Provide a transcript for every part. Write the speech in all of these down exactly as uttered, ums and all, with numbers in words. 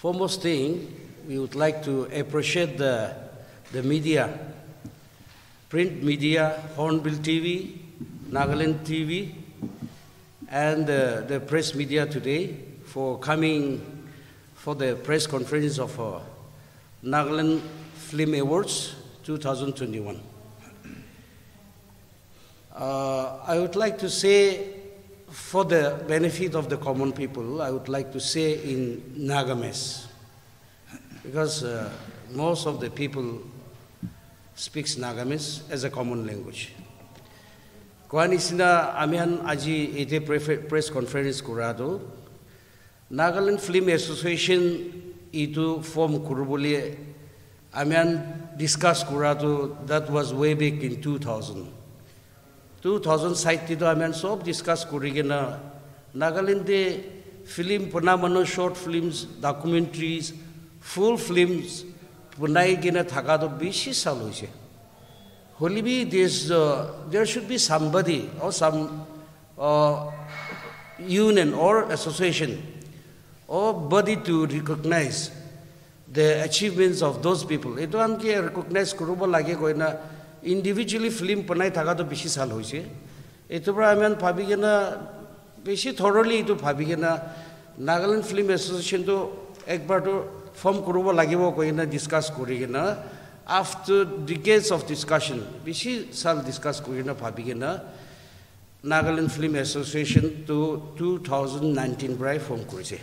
foremost thing, we would like to appreciate the, the media, print media, Hornbill T V, Nagaland T V, and uh, the press media today for coming for the press conference of uh, Nagaland Film Awards two thousand twenty-one. Uh, I would like to say, for the benefit of the common people, I would like to say in Nagames, because uh, most of the people speaks Nagames as a common language. Kwanisina amihan aji ete press conference kurado, Nagaland Film Association itu form kurubuli amihan discuss kurado. That was way back in two thousand. two thousand site to amihan sob discuss kurigena Nagaland de film punamano short films, documentaries, full films punai gina thakado bishi sal hoise. Holibi there's uh, there should be somebody or some uh, union or association or body to recognize the achievements of those people. Ito anke recognize kuruba lage koina individually film panai thaka to bishi sal hoise. Ito pra amian bhabigena bishi thoroughly ito bhabigena Nagaland Film Association to ekbar to form kuruba lagibo koina discuss korigena. After decades of discussion, bishi sal discuss korina bhabigena Nagaland Film Association to two thousand nineteen brai form korise.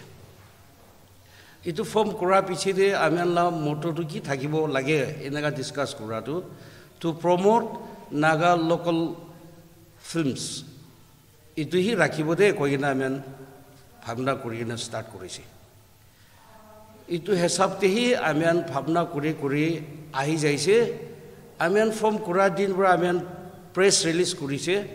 Ito form kora piche de amian la motto to ki thakibo lage enaga discuss koratu to promote Naga local films. Ito hi rakhibo de koina amian bhabna korina start korise. Ito hesab te hi amian bhabna kori kori ahi jaise, amian form kura din bra amian press release korise.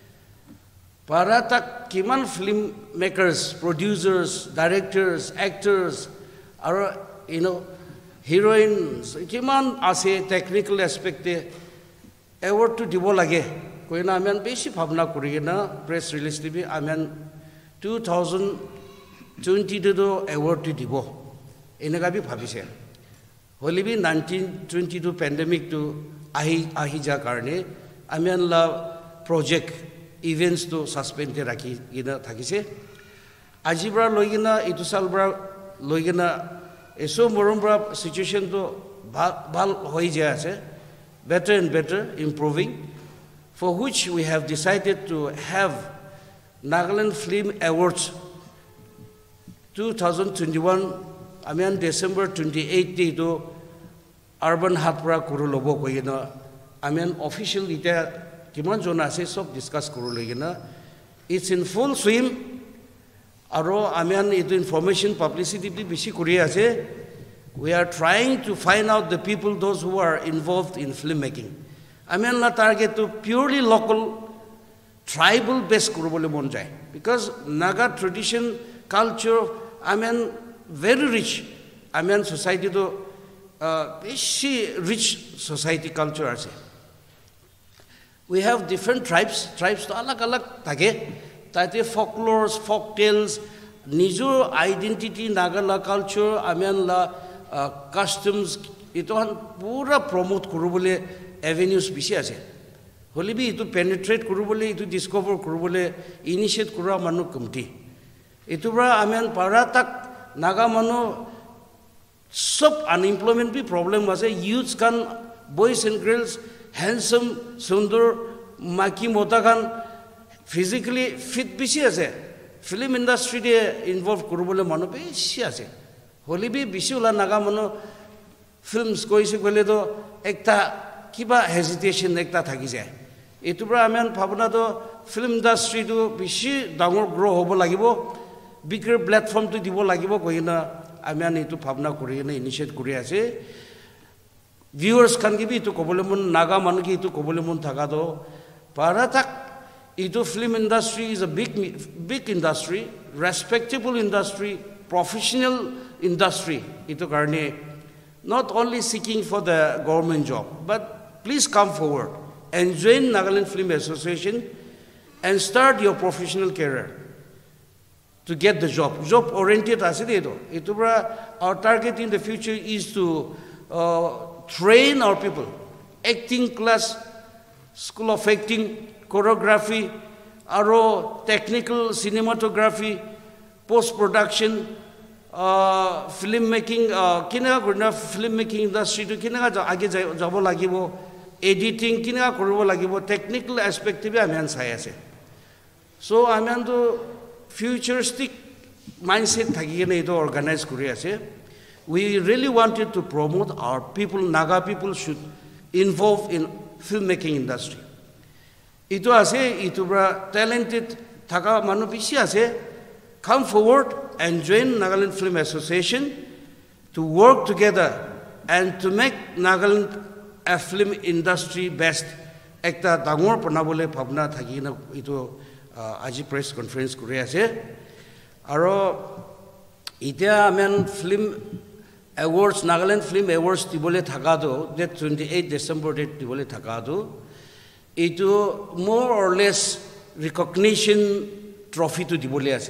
Para tak kiman film makers, producers, directors, actors, or you know, heroines, kiman ase technical aspect te award to dibo lage. Koina amian beshi bhabna korigena press release te bi amian two thousand twenty do award to dibo. Enaga bi bhabise. Holibi nineteen twenty-two pandemic to ahi ahi ja karne amian la project events to suspend te rakhi gina thakise. Ajibra loigina itu salbra loigina eso morumbra situation to bal hoi ja ase, better and better improving, for which we have decided to have Nagaland Film Awards two thousand twenty-one. Amian December twenty-eighth to Urban Hapra Kuru Lobo Koyena. Amian official ita kiman zona se sob discuss Kuru Legena. It's in full swim. Aro amian itu information publicity bishi Korea se. We are trying to find out the people, those who are involved in filmmaking. Amian la target to purely local, tribal based Kuru bole mon jai. Because Naga tradition, culture, amian very rich. Amian society to uh, rich society culture ase. We have different tribes. Tribes to alag alag tage. Tate folklores, folk tales, nijo identity Nagala culture, amian la uh, customs. Ito han pura promote kurubole avenues bishi ase. Holibi ito penetrate kurubole, ito discover kurubole, initiate kura manu kumti. Ito bra amian para tak Naga mano sub unemployment bhi problem was a youths can boys and girls handsome sundar maki mota kan physically fit bishi ase film industry de involved kurubole mano bishi ase holi bi bishi ula Naga mano films koise gole do ekta kiba hesitation ekta thaki jay etu bra amen bhabna do film industry do bishi dangor grow hobo lagibo bigger platform to dibo lagibo koina amian itu bhabna kori na initiate kori ase viewers kan gi bi to kobole mun Naga man gi to kobole mun thaka do para tak itu film industry is a big big industry, respectable industry, professional industry. Itu karne not only seeking for the government job, but please come forward and join Nagaland Film Association and start your professional career. to get the job. Job oriented as it is. Our target in the future is to uh, train our people. Acting class, school of acting, choreography, aro technical cinematography, post-production, uh, film making, uh, kina gurna film making industry to kina age jabo lagibo, editing kina koribo lagibo, technical aspect be amian sai ase. So amian to futuristic mindset thagine ito organize kuri ase. We really wanted to promote our people, Naga people should involve in filmmaking industry. Ito ase, ito bra talented thaka manu bishi ase, come forward and join Nagaland Film Association to work together and to make Nagaland a film industry best. Ekta dangor panabole bhavna thaki na ito aji press conference kuri ase. Aro itia amen film awards, Nagaland Film Awards dibole thakado, that twenty-eighth December date dibole thakado. Ito more or less recognition trophy to dibole ase.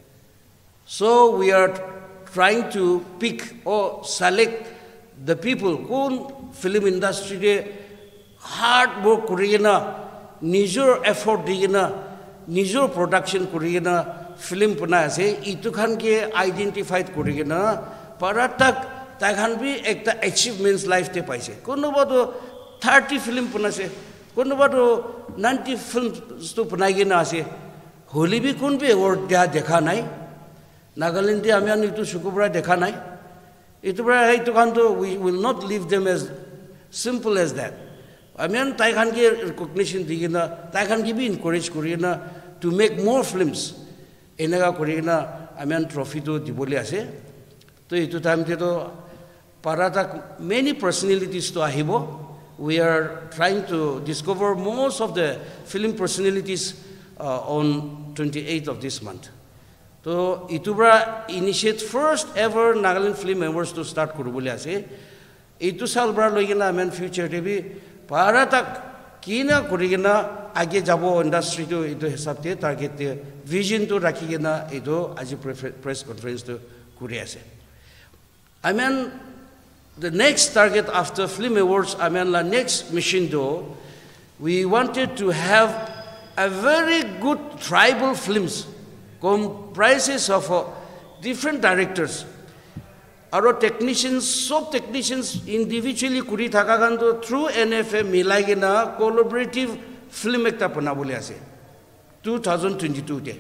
So we are trying to pick or select the people who film industry de hard work kurigena, nijor effort digena, nijor production kurigena film puna ase. Ito khan ke identified kurigena paratak ta khan bi ekta achievements life te paise. Kono bado thirty film puna se, kono bado ninety films to punai gena ase. Holi bi kun bi award dia dekha nai. Nagaland de amian itu sukubra dekha nai. Itu bra itu khan to we will not leave them as simple as that. Amian tai khan ke recognition digena, tai khan ke bi encourage kurina to make more films. Enaga kurina amian trophy to dibole ase. To itu time te to paratak many personalities to ahibo. We are trying to discover most of the film personalities uh, on twenty-eighth of this month. So itubra initiate first ever Nagaland Film Awards to start kurubule ase. Itu sal bra loigena amen future te bi paratak kina kurigena age jabo industry to itu hesab te target te vision to rakhigena itu aji press conference to kuri ase. I mean, the next target after Film Awards, I mean, the next mission though, we wanted to have a very good tribal films, comprises of uh, different directors. Our technicians, sub technicians individually kuri thaka ganto through N F A milagena collaborative film ekta panabole ase. two thousand twenty-two te.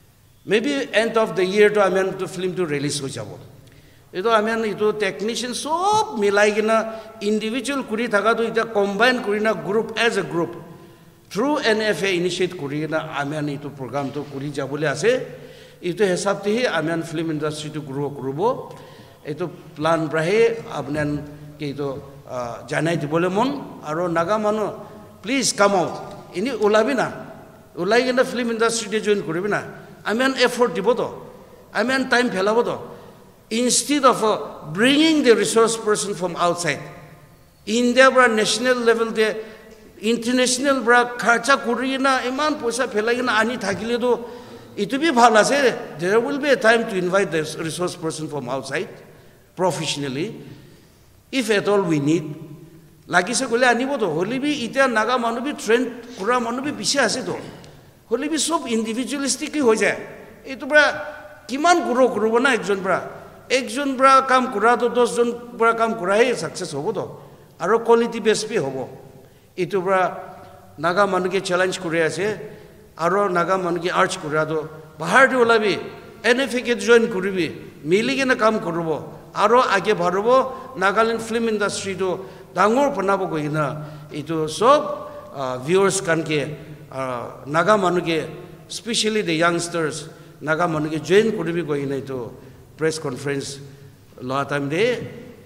Maybe end of the year to I mean to film to release ho jabo. Ito amen ito technician sob milai gina individual kuri thaka to ita combine kuri na group as a group through N F A initiate kuri na amen ito program to kuri jabole ase ito hesab te hi amen film industry to grow kurubo ito plan brahe abnen ke ito janai dibole mon aro naga mano please come out ini ulabi na ulai gina film industry te join kuribi na amen effort dibo to amen time phelabo to. Instead of uh, bringing the resource person from outside, India bra national level de international bra kharcha kurina iman poisa phelagina ani thakile do itu bi bhal ase. There will be a time to invite the resource person from outside professionally if at all we need. Lagi se gole anibo to holi bi ita naga manu bi trend kura manu bi bishi ase to holi bi sob individualistic ho jaye. Itu bra kiman guro guro na ekjon bra ekjon bra kam kura to dos jon bra kam kura he success hobo to aro quality base pe hobo. Itu bra naga manu ke challenge kure ase aro naga manu ke arch kura do bahar de olabi N F A ke join kuribi mili ke na kam kurubo aro age bharobo Nagaland film industry do dangor panabo goina itu sob viewers kan ke naga manu ke especially the youngsters naga manu ke join kuribi goina itu press conference law time de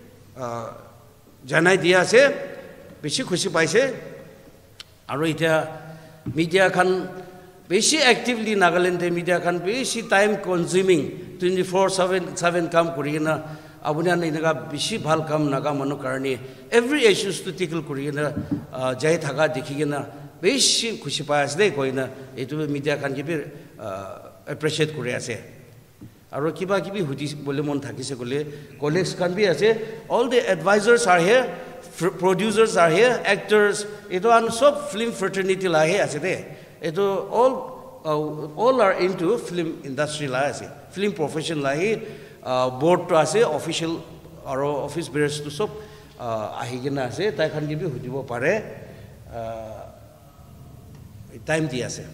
janai dia se beshi khushi paise aro ita media khan beshi actively Nagaland media khan beshi time consuming twenty-four seven kam kurina abunya naga beshi bhal kam naga manu karni every issues to tickle kurina jai thaga dikhigena beshi khushi paise de koina etu media khan ke appreciate kuri ase. aro kiba kibi huti bole mon thakise gole colleagues kan bi ase all the advisors are here producers are here actors eto an sob film fraternity la he ase de eto all uh, all are into film industry la ase film profession la he uh, board to ase official aro office bearers to sob uh, ahigena ase tai khan kibi hudibo pare uh, time di ase.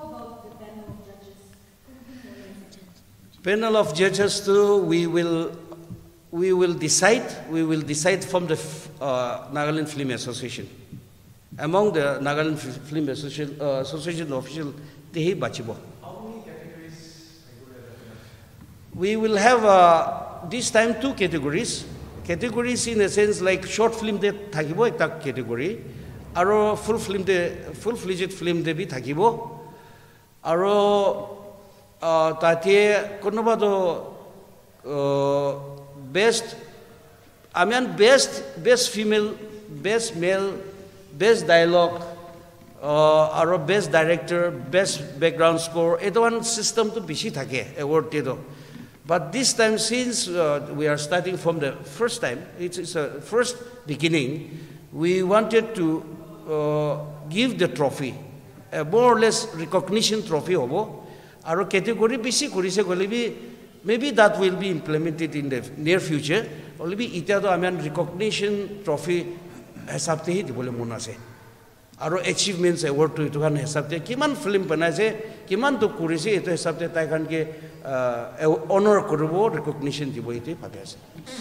Panel of judges too, we will, we will decide, we will decide from the uh, Nagaland Film Association. Among the Nagaland Film Association, uh, Association official, Tehi Bachibo. How many categories? We will have uh, this time two categories. Categories in a sense like short film de thakibo ekta category, aro full film de full-fledged film de bi thakibo, aro Uh, Tatie Konobado uh, best, I mean best, best female, best male, best dialogue, uh, or best director, best background score. It one system to bishi thake award tedo. But this time, since uh, we are starting from the first time, it's, it's a first beginning. We wanted to uh, give the trophy, a more or less recognition trophy hobo. Our category bisi kurise golibi maybe that will be implemented in the near future. Only be ita do amen recognition trophy hesab te hi dibole mon ase. Our achievements award to itu kan hesab te kiman film banase kiman to kurise itu hesab te tai kan ke honor korubo recognition dibo ite bhabe ase.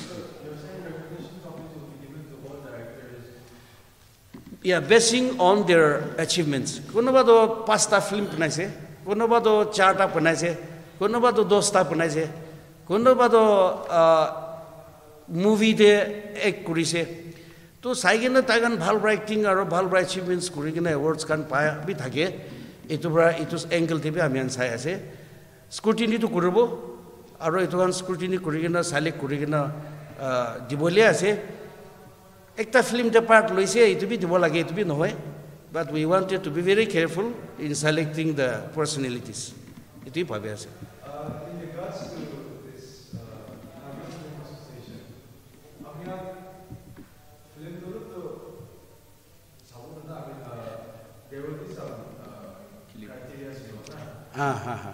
Yeah, basing on their achievements. Konoba do pasta film banase. Konoba do charta panaise, konoba do dosta panaise, konoba do movie de ek kurise. To saigena tagan bhal writing aro bhal achievements kurigena awards kan paya bi thake. Itu bra itu angle te bi amian sai ase. Scrutiny to kurubo aro itu kan scrutiny kurigena select kurigena dibole ase. Ekta film de part loise itu bi dibo lage itu bi nohoy. But we wanted to be very careful in selecting the personalities. It is bhabe ase. Uh, in regards to this Nagaland Film Association, apna film dolo to sabunda I mean there will be some criteria ha ha ha.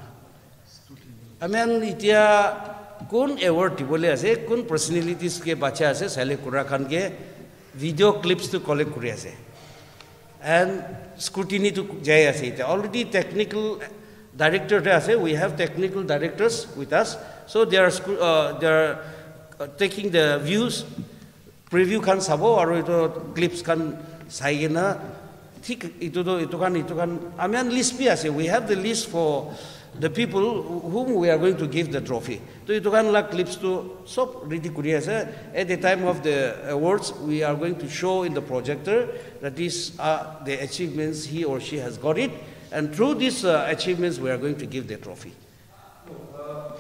I mean itia kun award dibole ase kun personalities ke bacha ase select kura khan ke video clips to collect kuri ase. And scrutiny to jai ase. Already technical director ase. We have technical directors with us, so they are uh, they are uh, taking the views, preview kan sabo or ito clips kan saigena. Thik ito do ito kan ito kan. I mean list pi ase. We have the list for the people whom we are going to give the trophy. So ito kan la clips to so ready kuri ase. At the time of the awards, we are going to show in the projector that these are the achievements he or she has got it, and through these uh, achievements, we are going to give the trophy. No, uh,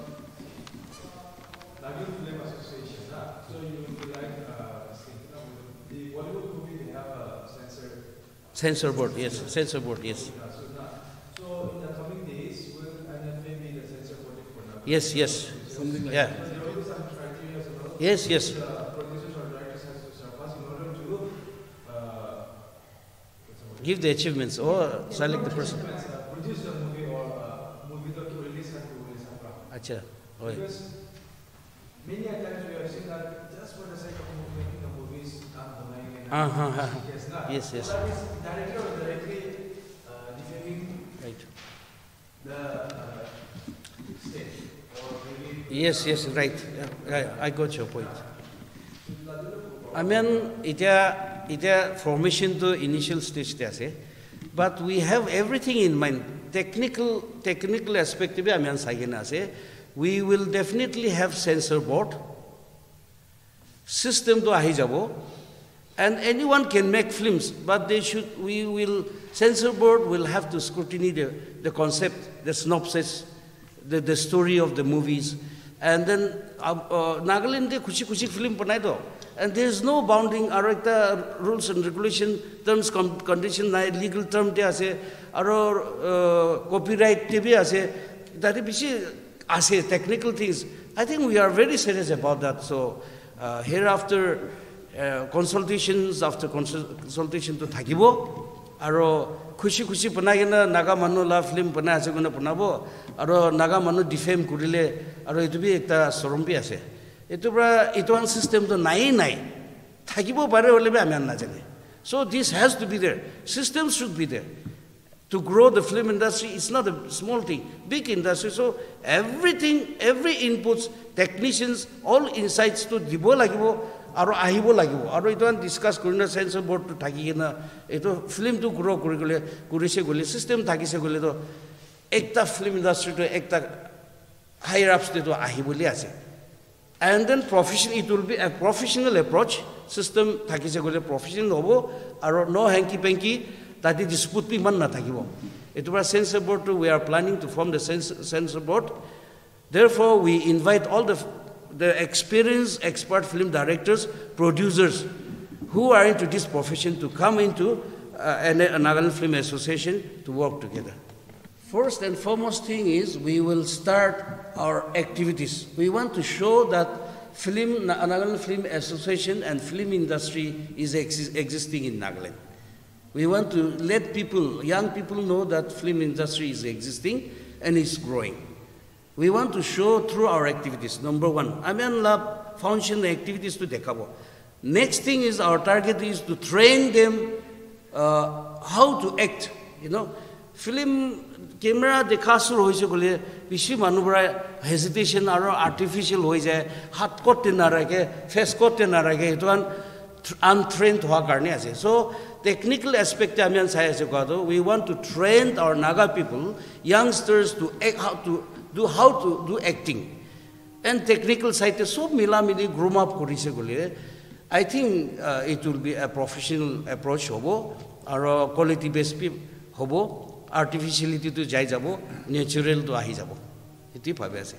Nagaland Film Association. Huh? So you would like uh, the Bollywood movie? They have a censor. Censor board, yes. Censor board, yes. So in the coming days, will N F A be the censor board for Nagaland? Yes, yes. Something like yeah. that. There will be some criteria as well. Yes, yes. The producers or directors has to surpass in order to uh, give the achievements or select the person. Uh, produce a movie or uh, movie to release and to release. Acha. Because many a times we have seen that just for the sake of making the movies, not denying Uh huh. yes, not. Yes, yes. So that is directly or directly uh, defaming Right. the uh, state or maybe. Yes, yes, right. Yeah, I, I got your point. I mean, ita ita formation to initial stage te but we have everything in mind. Technical technical aspect be amian sagena ase. We will definitely have censor board. System to ahi jabo, and anyone can make films, but they should. We will censor board will have to scrutiny the the concept, the synopsis, the the story of the movies, and then uh, uh, Nagaland de kuchi kuchi film banai do. And there is no bounding, arekta rules and regulation, terms, conditions, legal term te ase, aro copyright te bhi ase. That is ase technical things. I think we are very serious about that. So uh, hereafter uh, consultations after consultation to thakibo aro khushi khushi banai na naga manu la film banai ase guna banabo aro naga manu defame kurile aro etu bi ekta sorombi ase etu bra etuan system to nai nai thakibo pare hole be ami na jane. So this has to be there. Systems should be there. To grow the film industry, it's not a small thing, big industry. So everything, every inputs, technicians, all insights to dibo lagibo, aro ahibo lagibo. Aro ito an discuss kurina sensor board to thaki na ito film to grow kurigule kurise gule system thaki se gule to ekta film industry to ekta higher ups to ahibo li ase. And then professional, it will be a professional approach. System thaki se gule professional hobo aro no hanky panky. That is dispute pi man na thakibo. It was censor board too. We are planning to form the censor board. Therefore, we invite all the the experienced expert film directors, producers who are into this profession to come into uh, a Nagaland Film Association to work together. First and foremost thing is we will start our activities. We want to show that film Nagaland Film Association and film industry is ex existing in Nagaland. We want to let people, young people know that film industry is existing and is growing. We want to show through our activities. Number one, Amian Lab Foundation activities to dekabo. Next thing is our target is to train them uh, how to act. You know, film camera dekasur hoise gole bishi manubra hesitation aro artificial hoy jay, hat kotte na rage, face kotte na rage. Ito an untrained hoa karne ase. So technical aspect we want to train our Naga people, youngsters to act, how to do how to do acting. And technical side so mila mili groom up korise gole. I think uh, it will be a professional approach hobo or quality based hobo, artificiality to jai jabo, natural to ahi jabo. Iti bhabe ase.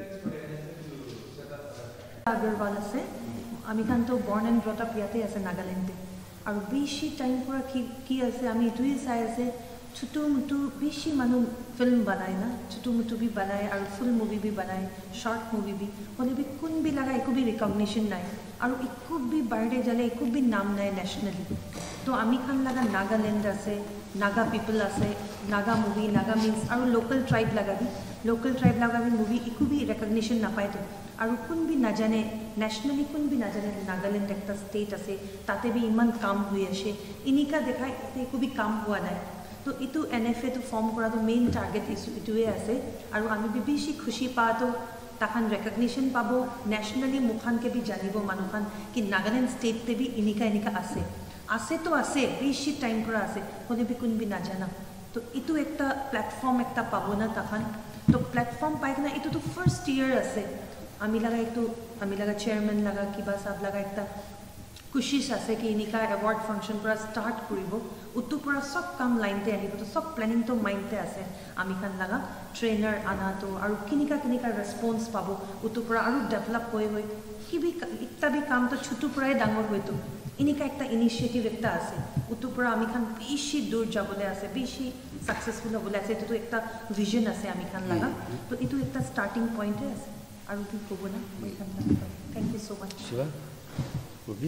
আমি কান্তো born and brought up ইয়াতে আছে নাগালেণ্ডে আৰু বেছি time পৰা কি কি আছে আমি দুই চাই আছে ছোট মুটু বেছি মানুহ ফিল্ম বনায় না ছোট মুটু বি বনায় আৰু ফুল মুভি বি বনায় শর্ট মুভি বি হলে বি কোন বি লাগা একো বি রিকগনিশন নাই আৰু একো বি বাৰডে জালে একো বি নাম নাই ন্যাশনালি তো আমি খান লাগা নাগালেণ্ড আছে নাগা পিপল আছে নাগা মুভি নাগা মিন্স আৰু লোকাল ট্রাইব লাগা বি লোকাল ট্রাইব লাগা বি মুভি একো বি রিকগনিশন না পায় তো আৰু কোন বি না জানে ন্যাশনালি কোন বি না জানে নাগালেণ্ড একটা স্টেট আছে তাতে বি ইমান কাম হৈ আছে ইনিকা দেখাই একো বি কাম হোৱা নাই তো ইটো এনএফএ তো ফর্ম করা তো মেইন টার্গেট ইটোৱে আছে আৰু আমি বি বেছি খুশি পাতো তাখান রেকগনিশন পাবো ন্যাশনালি মুখানকে বি জানিব মানুখান কি নাগালেণ্ড স্টেট তে বি ইনিকা ইনিকা আছে আছে তো আছে বেছি টাইম পৰা আছে হলে বি কোন বি না জানা তো ইটো একটা প্ল্যাটফর্ম একটা পাবো না তাখান তো প্ল্যাটফর্ম পাই না ইটো তো ফার্স্ট ইয়ার আছে আমি লাগা একটু আমি লাগা চেয়ারম্যান লাগা কিবা সাব লাগা একটা কোশিশ আছে কি ইনিকা অ্যাওয়ার্ড ফাংশন পৰা স্টার্ট কৰিব উত্তু পৰা সব কাম লাইনতে আহিব তো সব প্ল্যানিং তো মাইন্ডতে আছে আমি খান লাগা ট্রেনার আনা তো আৰু কিনিকা কিনিকা রেসপন্স পাবো উত্তু পৰা আৰু ডেভেলপ হৈ হৈ কিবি ইত্তা বি কাম তো ছোট পৰাই ডাঙৰ হয়তো ইনিকা একটা ইনিশিয়েটিভ একটা আছে উত্তু পৰা আমি খান বেছি দূৰ যাবলৈ আছে বেছি সাকসেসফুল হ'বলৈ আছে তো একটা ভিজন আছে আমি খান লাগা তো ইটো একটা স্টার্টিং পয়েন্টে আছে আৰু কি ক'ব না মই খান লাগা thank you so much Shiva Ruby?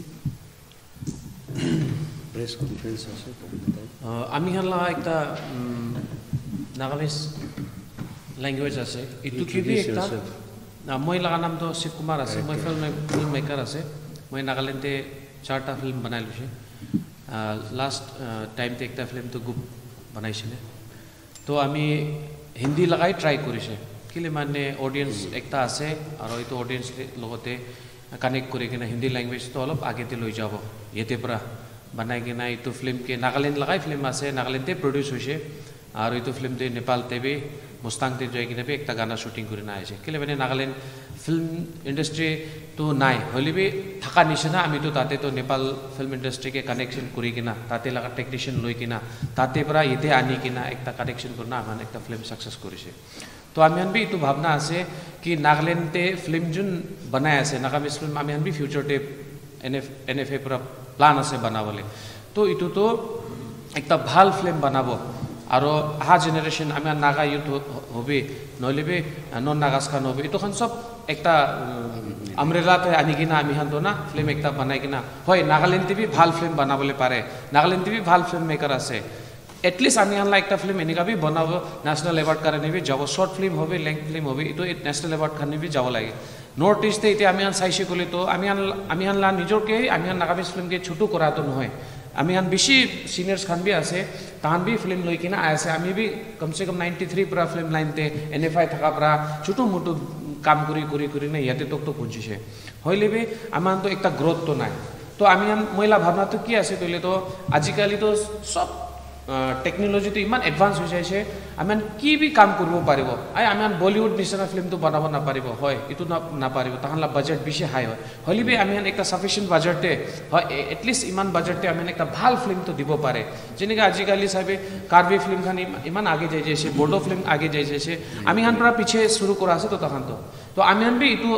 Press conference also. আমি হালা একটা নাগালেণ্ড ল্যাঙ্গুয়েজ আছে ইটো কি বি একটা মই লাগা নাম তো শিৱ কুমাৰ আছে মই ফিল্ম মেকাৰ আছে মই নাগালেণ্ডে চাৰটা ফিল্ম বনাই লৈছে লাষ্ট টাইমতে একটা ফিল্ম তো গ্ৰুপ বনাইছিলে তো আমি হিন্দী লগাই ট্ৰাই কৰিছে কিলে মানে অডিয়েন্স একটা আছে আৰু এইটো অডিয়েন্স লগতে কানেক্ট কৰি কিনে হিন্দী ল্যাঙ্গুয়েজ তো অলপ আগেতে লৈ যাব ইয়াতে পৰা বনাই কিনে এইটো ফিল্ম কে নাগালেণ্ড লগাই ফিল্ম আছে নাগালেণ্ডে প্ৰডিউস হৈছে আৰু এইটো ফিল্ম দে নেপালতে বি মুস্তাংতে যাই কিনে বি একটা গানা শুটিং কৰি না আছে কেলে মানে নাগালেণ্ড ফিল্ম ইন্ডাস্ট্রি তো নাই হলি বি থাকা নিচিনা আমি তো তাতে তো নেপাল ফিল্ম ইন্ডাস্ট্রি কে কানেকশন কৰি কিনা তাতে লাগা টেকনিশিয়ান লৈ কিনা তাতে পৰা ইয়াতে আনি কিনা একটা কানেকশন কৰনা আমাৰ একটা ফিল্ম সাকসেস কৰিছে तो आमी भी इतु भावना आसे कि नागालैंडे फिल्म जुन बनाए आसे नागामिस फिल्म आमी भी फ्यूचर टे एनएफ एनएफए पूरा प्लान आसे बनावले तो इतु तो एक ता भाल फिल्म बनाबो আৰু আহা জেনেৰেশ্যন আমি নাগা ইউথ হবে নহ'লে বি নন নাগাছ খান হবে এইটো খান সব একটা আমরেলাতে আনি কিনা আমি হান না ফিল্ম একটা বানাই কিনা হয় নাগালেণ্ড টিভি ভাল ফিল্ম বনাবলৈ পাৰে নাগালেণ্ড টিভি ভাল ফিল্ম মেকাৰ আছে এটলিষ্ট আমি হানলা একটা ফিল্ম এনেকা বি বনাব ন্যাশনাল এৱাৰ্ড কাৰণে বি যাব শৰ্ট ফিল্ম হবে লেংথ ফিল্ম হবে এইটো ন্যাশনাল এৱাৰ্ড কাৰণে বি যাব লাগে নৰ্থ ইষ্টে এতিয়া আমি হান চাইছে ক'লে তো আমি হান আমি হানলা নিজৰকে আমি হান নাগামিজ ফিল্মকে ছোটো কৰাটো নহয় আমি হান বেছি সিনিয়ৰ্স খান বি আছে তাহান বি ফিল্ম লৈ কিনা আছে আমি বি কমসে কম নাইণ্টি থ্ৰী পৰা ফিল্ম লাইনতে এন এফ আই থকা পৰা ছোটো মোটো কাম কৰি কৰি কৰি না ইয়াতে তোক তো পৌঁছিছে হইলে বি আমাৰ তো একটা গ্রোথ তো নাই তো আমি মহিলা ভাবনা তো কি আছে কইলে তো আজিকালি তো সব টেকনোলজি তো ইমান এডভান্স হৈ যাইছে আমি কি বি কাম কৰিব পাৰিব আই আমি বলিউড নিচিনা ফিল্ম তো বনাব না পাৰিব হয় ইটো না না পাৰিব তাহানলা বাজেট বেছি হাই হয় হইলে বি আমি একটা সাফিসিয়েন্ট বাজেটে হয় এটলিষ্ট ইমান বাজেটে আমি একটা ভাল ফিল্ম তো দিব পাৰে যেনেকে আজিকালি সাবে কাৰ্বি ফিল্ম খান ইমান আগে যাই যাইছে বড়ো ফিল্ম আগে যাই যাইছে আমি হান পৰা পিছে শুরু কৰা আছে তো তাহান তো তো আমি হান বি ইটো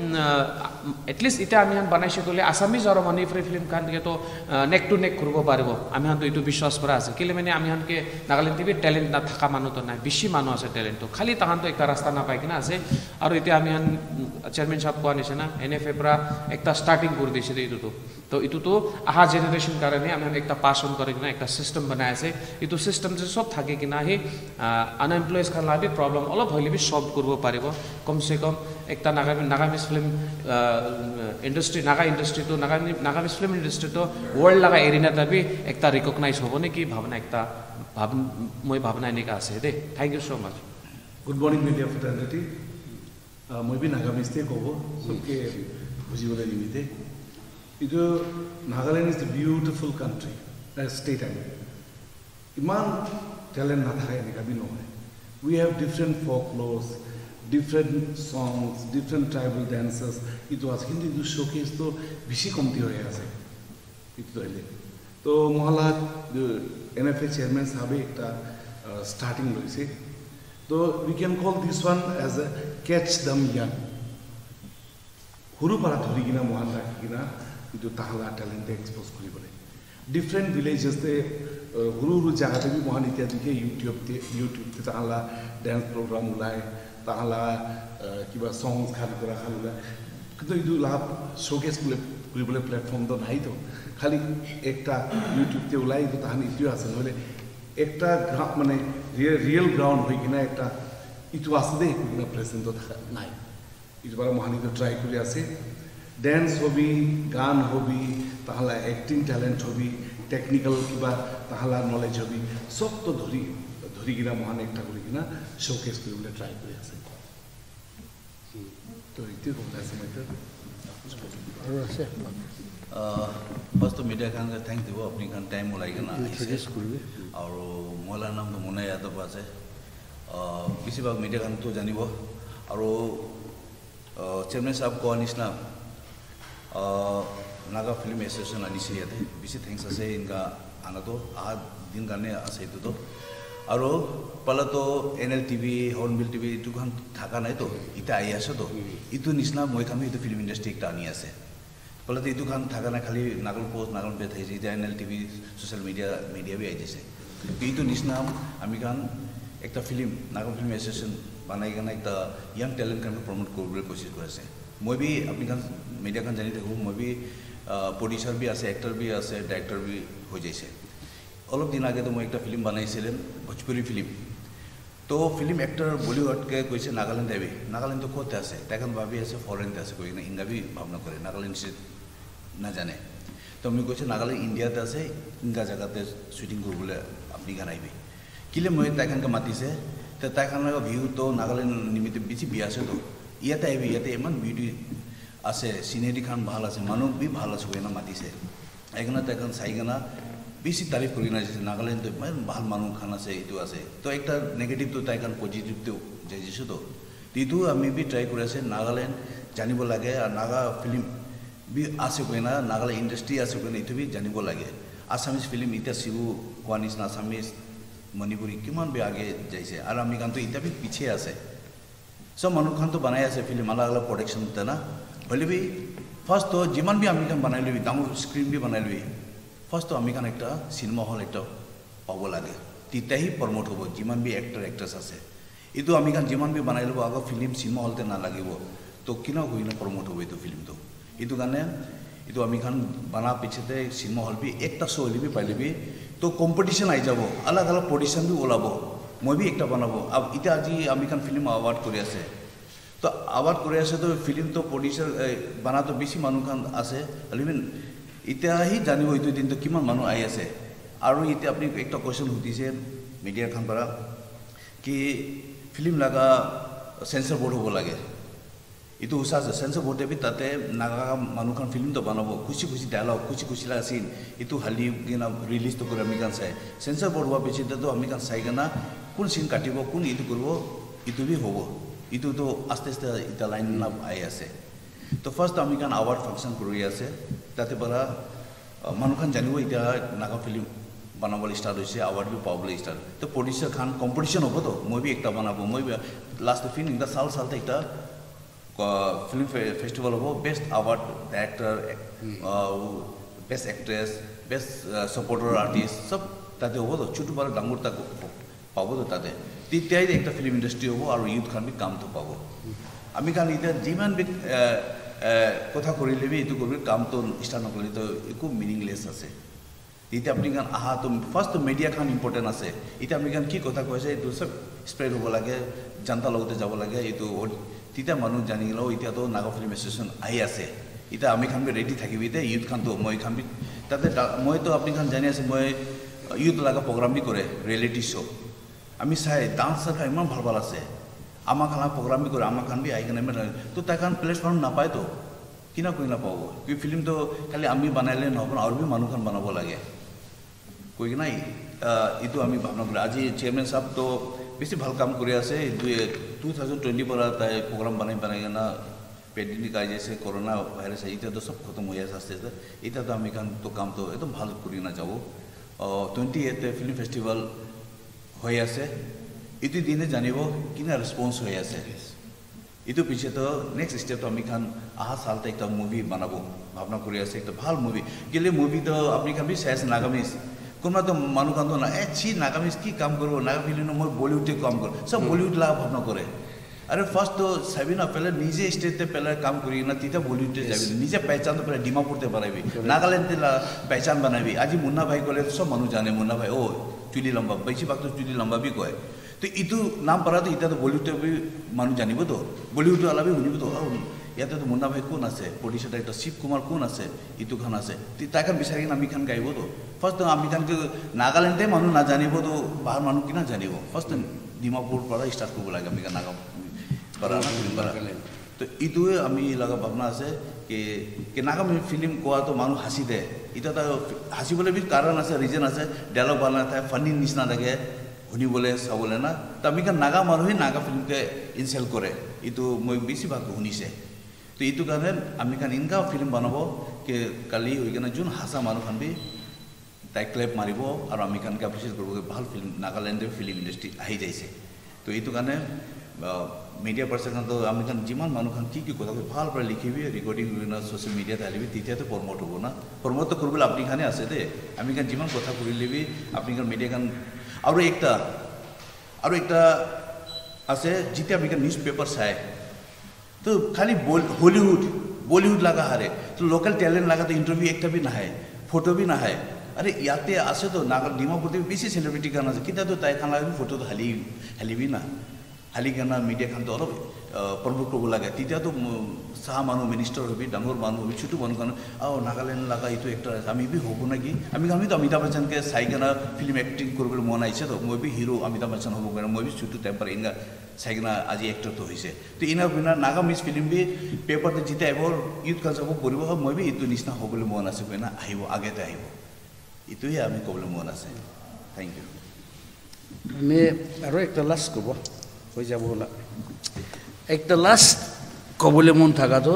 এটলিষ্ট এটা আমি হান বনাইছে কলে আসামিজ আৰু মণিপুৰী ফিল্ম খান তো নেক টু নেক কৰিব পাৰিব আমি হান তো ইটো বিশ্বাস কৰা আছে কেলে মানে আমি হানকে নাগালেণ্ড টিভি ট্যালেন্ট না থাকা মানুহ তো নাই বেছি মানুহ আছে ট্যালেন্ট তো খালি তাহান তো একটা রাস্তা না পাই কিনা আছে আৰু এতিয়া আমি হান চেয়ারম্যান সাহেব কোৱা নিচিনা এন এফ এ পৰা একটা স্টার্টিং কৰি দিছে এইটো তো তো এইটো তো আহা জেনারেশন কাৰণে আমি একটা পাসন কৰি কিনা একটা সিস্টেম বনাই আছে এইটো সিস্টেম যে সব থাকে কিনা হে আনএমপ্লয়েজ খান লাগি প্রবলেম অলপ হইলে বি সলভ কৰিব পাৰিব কমসে কম একটা Nagami Nagamese film industry Naga industry তো নাগামি নাগামিজ ফিল্ম ইন্ডাস্ট্রি তো ওয়ার্ল্ড লাগা এরিনাটা বি একটা রিকগনাইজ হ'ব নেকি ভাবনা একটা ভাব মই ভাবনা এনেকা আছে দে thank you so much good morning media fraternity মই বি নাগামিজতে ক'ব সবকে বুঝিবলৈ নিমিতে ಇದು Nagaland is the beautiful country state ಆಗಿ ಇಮಾನ್ ಟ್ಯಾಲೆಂಟ್ ನಾಥಾಗ এনেকা বি নহয় we have different folklores different songs different tribal dances ಇದು আছে কিন্তু ಇದು showcase তো বেশি কমতি হয়ে আছে itu হইলে তো মহলা এনএফএ চেয়ারম্যান সাহেব একটা স্টার্টিং লইছে তো we can call this one as a catch them young হুরু পারা ধরি কিনা মহান রাখি কিনা কিন্তু তাহলা ট্যালেন্টে এক্সপোজ কৰিবলৈ ডিফারেন্ট ভিলেজেসতে হুরু হুরু জায়গাতে বি মহান ইত্যাদিকে ইউটিউবতে ইউটিউবতে তাহলা ড্যান্স প্রোগ্রাম ওলায় তাহলা কিবা সংস খালি কৰা খালি ওলায় কিন্তু এইটো লাভ শোকেস কৰিবলৈ প্লেটফর্ম তো নাই তো খালি একটা ইউটিউবতে ওলাই তো তাহান ইটো আছে নহলে একটা মানে রিয়েল গ্রাউন্ড হয়ে কিনা একটা ইটো আছে দে কিনা প্রেজেন্ট তো নাই ইটো বারে মহানিত ট্রাই করে আছে ড্যান্স হবি গান হবি তাহলে অ্যাক্টিং ট্যালেন্ট হবি টেকনিক্যাল কিবা তাহলে নলেজ হবি সব তো ধরি ধরি কিনা মহান একটা করে কিনা শোকেস কৰিবলৈ ট্রাই করে আছে তো এইটো কথা আছে মাইটার আৰু আছে ফার্স্ট তো মিডিয়া খান থ্যাংক দিব আপনি খান টাইম ওলাই কিনা ইন্ট্রোডিউস করবি আৰু মহিলাৰ নাম তো মুনা যাদৱ আছে বেছিভাগ মিডিয়া খান তো জানিব আৰু চেয়ারম্যান সাহেব কোৱা নিচিনা নাগা ফিল্ম এসোসিয়েশন আনিছে ইয়াতে বেছি থ্যাংকস আছে ইনকা আনাতো আহা দিন কাৰণে আছে এইটো আৰু পালা তো N L TV hornbill TV এইটো খান থাকা নাই তো ইটা আহি আছে তো ইটো নিচিনা মই খান এইটো ফিল্ম ইন্ডাস্ট্রি একটা আনি আছে পালা তো এইটো খান থাকা নাই খালি নাগল পোস্ট নাগল পে থাকি এতিয়া N L TV social media media বি আহিছে এইটো নিচিনা আমি খান একটা ফিল্ম নাগল ফিল্ম এসোসিয়েশন বানাই কেনে একটা ইয়াং ট্যালেন্ট কাৰণে প্ৰমোট কৰিবলৈ কোচিছ কৰিছে মই বি আপনি খান মিডিয়া খান জানি থাকো মই বি প্রডিউসার বি আছে এক্টর বি আছে ডাইরেক্টর বি হয়ে যাইছে অলপ দিন আগে তো মই একটা ফিল্ম বানাইছিলেন ভোজপুরি ফিল্ম তো ফিল্ম এক্টর বলিউডকে কৈছে নাগাল্যান্ড আইবি নাগাল্যান্ড তো কোতে আছে তখন ভাবি আছে ফরেনতে আছে কই না ইংগা বি ভাবনা করে নাগাল্যান্ড সে না জানে তো আমি কৈছে নাগাল্যান্ড ইন্ডিয়াতে আছে ইংগা জায়গাতে শুটিং করবলে আপনি গান আইবি কিলে মই তখনকে মাতিছে তো তখনর ভিউ তো নাগাল্যান্ড নিমিত্তে বেশি বি আছে তো ইয়াতে আইবি ইয়াতে ইমান বিউটি আছে সিনারি খান ভাল আছে মানুহ বি ভাল আছে কইনা মাতিছে এখানে তখন চাইকেনা বেশি তারিফ করি না নাগাল্যান্ড তো ভাল মানুষ খান আছে এইটো আছে তো একটা নেগেটিভ তো তাই কারণ পজিটিভতেও যাইছো তো এইটো আমি বি ট্রাই করে আছে নাগাল্যান্ড জানিব লাগে আর নাগা ফিল্ম বি আছে কইনা নাগাল্যান্ড ইন্ডাস্ট্রি আছে কইনা এইটো বি জানিব লাগে আসামিজ ফিল্ম ইটা শিবু কোৱা নিচিনা আসামিজ মণিপুৰী কিমান বি আগে যাইছে আর আমি গান তো ইটা বি পিছে আছে সব মানুষ খান তো বানাই আছে ফিল্ম আলাদা আলাদা প্রোডাকশন তে না হলে বি ফার্স্ট তো যিমান বি আমি খান বানাই লবি ডাঙর স্ক্রিন বি বানাই লবি ফার্স্ট তো আমি খান একটা সিনেমা হল একটা পাব লাগে তিতাহি প্ৰমোট হ'ব যিমান বি এক্টৰ এক্ট্ৰেছ আছে এইটো আমি কান যিমান বি বনাই ল'ব আগৰ ফিল্ম চিনেমা হলতে না লাগিব তো কিনা হৈ না প্ৰমোট হ'ব এইটো ফিল্মটো এইটো কাৰণে এইটো আমি কান বনা পিছতে চিনেমা হল বি একটা শো হলিবি পাইলিবি তো কম্পিটিশন আই যাব আলাগ আলাগ প্ৰডিউশন বি ওলাব মই বি একটা বনাব আব ইটা আজি আমি কান ফিল্ম অ্যাওয়ার্ড কৰি আছে তো অ্যাওয়ার্ড কৰি আছে তো ফিল্ম তো প্ৰডিউসার বনা তো বেছি মানুহ কান আছে আলিবিন ইটা হি জানিব এইটো দিন তো কিমান মানুহ আই আছে আৰু ইতে আপুনি একটা কোশ্চেন সুধিছে মিডিয়া খান পৰা কি ফিল্ম লাগা সেন্সর বোর্ড হ'ব লাগে ইটো উচা আছে সেন্সর বোর্ডে বি তাতে নাগা মানুহ খান ফিল্ম তো বনাব খুশি খুশি ডায়লগ খুশি খুশি লাগা সিন ইটো হালি গিনা রিলিজ তো করে আমি কান চাই সেন্সর বোর্ড হোৱা পিছতে তো আমি কান চাই গনা কোন সিন কাটিব কোন ইটো কৰিব ইটো বি হ'ব ইটো তো আস্তে আস্তে ইটা লাইন না আই আছে তো ফার্স্ট আমি কান অ্যাওয়ার্ড ফাংশন কৰি আছে তাতে পৰা মানুহ খান জানিব ইটা নাগা ফিল্ম बनाबले स्टार्ट होइसे अवार्ड भी पाबले स्टार्ट तो प्रोड्यूसर खान कंपटीशन होबो तो মই भी एकटा बनाबो মই लास्ट फिल्म इंदा साल साल त एकटा फिल्म फेस्टिवल होबो best award director best actress best supporter artist सब ताते होबो तो छुटु बार डांगुर तक पाबो तो ताते तिताই एकटा फिल्म इंडस्ट्री होबो और यूथ खान भी काम तो पाबो আমি খান ইটা जिमान भी কথা কৰিলেবি ইটো কৰিবি কাম তো স্টাर्ट নকৰিলে তো একো মিনিংলেস আছে इते अपनी गान आहा तो फर्स्ट मीडिया खान इम्पोर्टेंट আছে इते अपनी गान की কথা কৈছে এটো সব স্প্রেড হ'ব লাগে জনতা লগতে যাব লাগে এটো তিতা মানুহ জানি গলো ইতিয়া তো নাগা ফিল্ম এসোসিয়েশন আই আছে ইতা আমি খান বি রেডি থাকিবি তে ইউথ খান তো মই খান বি তাতে মই তো আপনি খান জানি আছে মই ইউথ লাগা প্রোগ্রাম বি করে রিয়েলিটি শো আমি চাই ডান্সার খান ইমান ভাল ভাল আছে আমা খান প্রোগ্রাম বি করে আমা খান বি আই খান তো তা খান প্ল্যাটফর্ম না পায় তো কিনা কই না পাবো কি ফিল্ম তো খালি আমি বানাইলে নহব আর বি মানুহ খান বানাব লাগে कोई नहीं इतो आमी भावना करे आज चेयरमैन साहब तो बेसी ভাল काम কৰি আছে टू थाउजेंड ट्वेंटी पर ताई प्रोग्राम बनाई बनाई ना पेंडेमिक आ जैसे कोरोना वायरस है इते तो सब खत्म हो जाए आस्ते आस्ते इता तो आमी कान तो काम तो एकदम ভাল কৰি না যাব ट्वेंटी एट फिल्म फेस्टिवल হৈ আছে इति दिने জানিব কিনা রেসপন্স হৈ আছে इतो पीछे तो नेक्स्ट स्टेप तो आमी खान आहा साल तक एक मूवी बनाबो भावना কৰি আছে একটা ভাল मूवी गेले मूवी तो আপনি খান বি সাইজ নাগামিস কোনবা তো মানুহ কান তো না এ ছি নাগামিস কি কাম করব নাগা ফিল্ম মই বলিউডে কাম কর সব বলিউড লা ভাবনা করে আরে ফার্স্ট তো সাবিনা পহলে নিজে স্টেজতে পহলে কাম করি না তিতা বলিউডে যাবি নিজে পহচান তো পহলে ডিমাপুরতে বানাইবি নাগাল্যান্ডে পহচান বানাইবি আজি মুন্না ভাই কলে সব মানুহ জানে মুন্না ভাই ও চুলি লম্বা বেশি ভাগ তো চুলি লম্বা বি কয় तो इतु नाम परा तो इता तो बॉलीवुड भी मानु जानिबो तो बॉलीवुड वाला भी हुनिबो तो याते तो मुन्ना भाई कोन আছে प्रोड्यूसर डायरेक्टर शिव कुमार कोन আছে इतु खान আছে ताकान बिचारि आमी खान गाइबो तो फर्स्ट तो आमी खान के नागालैंडे मानु ना जानिबो तो बाहर मानु किना जानिबो फर्स्ट डिमापुर परा स्टार्ट करबो लागे आमी नागा परा नागालैंड तो इतु आमी लगा भावना আছে कि कि नागा फिल्म कोआ तो मानु हासि दे इता तो हासिबले भी कारण আছে रीजन আছে डायलॉग वाला था फनी निसना लगे हुनी बोले सबले ना तमी का नागा मानुही नागा फिल्म के इनसेल करे इतो মই বেশি ভাগ শুনিছে তো ইটো কাৰণে আমি কান ইনকা ফিল্ম বনাব কে কালি হৈ গনা জুন হাসা মানুহ খান বি তাই ক্লেপ মারিব আর আমি কান কে এপ্রিশিয়েট করব ভাল ফিল্ম নাগাল্যান্ডের ফিল্ম ইন্ডাস্ট্রি আহি যাইছে তো ইটো কাৰণে মিডিয়া পার্সন তো আমি কান জিমান মানুহ খান কি কি কথা ভাল পৰা লিখিবি রেকর্ডিং না সোশ্যাল মিডিয়া তালিবি তিতিয়া তো প্রমোট হবো না প্রমোট তো করবলে আপনি খানে আছে দে আমি কান জিমান কথা করি লিবি আপনি কান মিডিয়া কান और एक और एक আছে जिते अभी न्यूज पेपर चाहे तो खाली हॉलीवुड बॉलीवुड लगा हारे तो लोकल टैलेंट लगा तो इंटरव्यू एक भी ना है फोटो भी ना है अरे याते आसे तो नागा डिमापुर बेसि सेलिब्रिटी गाना किता तो ताई खान लगा फोटो तो हाली हाली भी ना हाली गाना मीडिया खान तो अलग प्रमोट करब लगे तिता तो साहा मानु मिनिस्टर हबि डांगर मानु हबि छुटु मानु कान आ नागालैंड लगा इतो एक्टर आमी भी होबो नाकि आमी आमी तो अमिताभ बच्चन के साइगना फिल्म एक्टिंग करबे मन आइছে तो মই भी हिरो अमिताभ बच्चन होबो गना মই भी छुटु टाइम पर इंगा साइगना आज एक्टर तो होइছে तो इना बिना नागा मिस फिल्म भी पेपर ते जिते आइबो यूथ का सब करिबो মই भी इतो निस्ना होबले मन आसे कोना आइबो आगे ते आइबो इतोही आमी कबले मन आसे थैंक यू मैं आरो एकटा लास्ट कबो হৈ যাব হলা একটা লাস্ট কবলে মন থাকা তো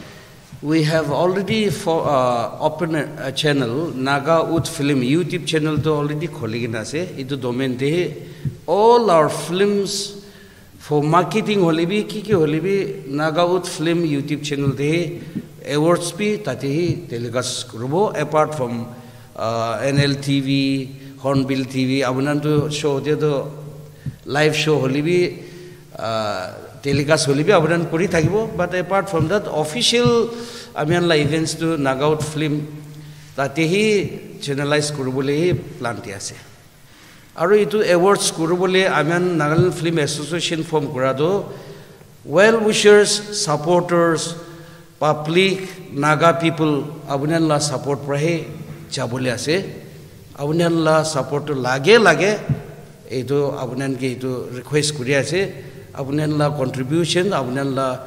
we have already for uh, open a, a channel Naga Ud Film YouTube channel to already kholigina ase itu domain de all our films for marketing holibi ki ki holibi Naga Ud Film YouTube channel de awards bhi tate hi telecast korbo apart from uh, N L T V Hornbill T V, Abunanto show the live show Holibi, telecast Holibi, Abunan Puri Tagibo, but apart from that, official Amianla events to Nagaut film, that he channelized Kurubule Plantiase. Aru itu awards Kurubule, Amian Nagaland Film Association from Kurado, well wishers, supporters, public, Naga people, Abunanla support Prahe, Chabule ase. Abunanla support to lage lage, itu Abunan ke itu request kuriya ase, Abunanla contribution, Abunanla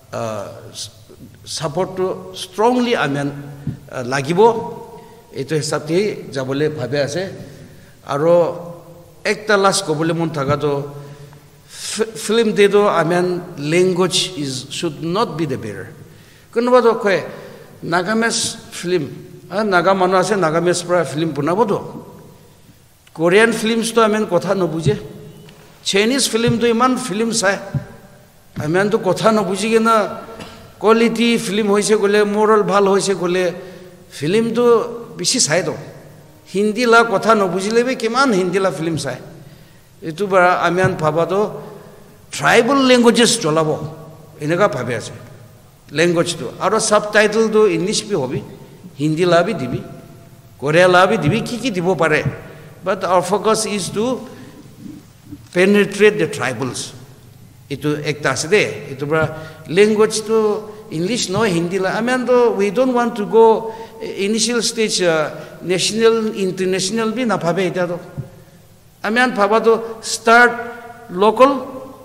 support to strongly Amian lagibo, itu hisabti Jabule bhabe ase, aro ekta last kobule mon thaga to film de do Amian language is should not be the barrier. Kunuba do koi Nagames film. Naga manu ase Nagames pra film punabo do. Korean films to amen kotha no buje. Chinese film to iman film sai. Amen to kotha no buji ge na quality film hoise gole moral bhal hoise gole film to bishi sai do. Hindi la kotha no bujile be kiman Hindi la film sai. Itu bara amen phaba do tribal languages cholabo. Enega bhabe ase. Language to aro subtitle to English bi hobi. Hindi la bhi dibi, Korea la bhi dibi, ki ki dibo pare. But our focus is to penetrate the tribals. Itu ekta ase de. Itu bra language to English no Hindi la. I mean, though we don't want to go initial stage uh, national, international bhi na bhabe ita do. I mean, bhaba to start local,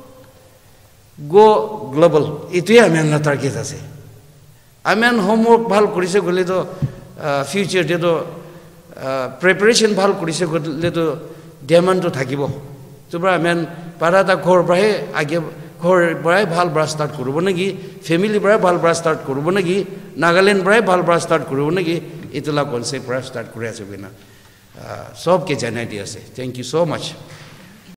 go global. Itu ya I mean na target ase. I mean, homework bhal kurise gole to future de to preparation bhal kurise gole to diamond to thakibo. To bra I mean, parada ghor brahe age ghor brahe bhal bra start kurubo nagi, family brahe bhal bra start kurubo nagi, Nagaland brahe bhal bra start kurubo nagi, itula concept bra start kure ase bina. Sob ke janai di ase. Thank you so much.